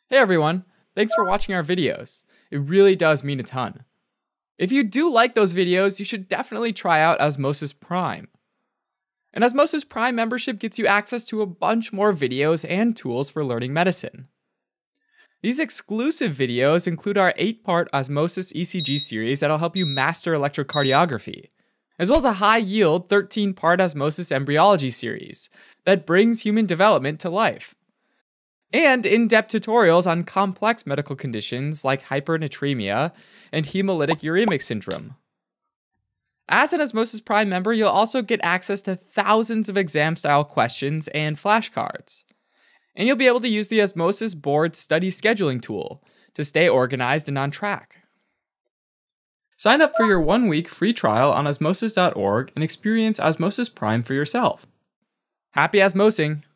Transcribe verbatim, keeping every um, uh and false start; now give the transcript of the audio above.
Hey everyone, thanks for watching our videos. It really does mean a ton. If you do like those videos, you should definitely try out Osmosis Prime. An Osmosis Prime membership gets you access to a bunch more videos and tools for learning medicine. These exclusive videos include our eight part Osmosis E C G series that'll help you master electrocardiography, as well as a high-yield thirteen part Osmosis Embryology series that brings human development to life, and in-depth tutorials on complex medical conditions like hypernatremia and hemolytic uremic syndrome. As an Osmosis Prime member, you'll also get access to thousands of exam-style questions and flashcards. And you'll be able to use the Osmosis Board study scheduling tool to stay organized and on track. Sign up for your one-week free trial on osmosis dot org and experience Osmosis Prime for yourself. Happy osmosing!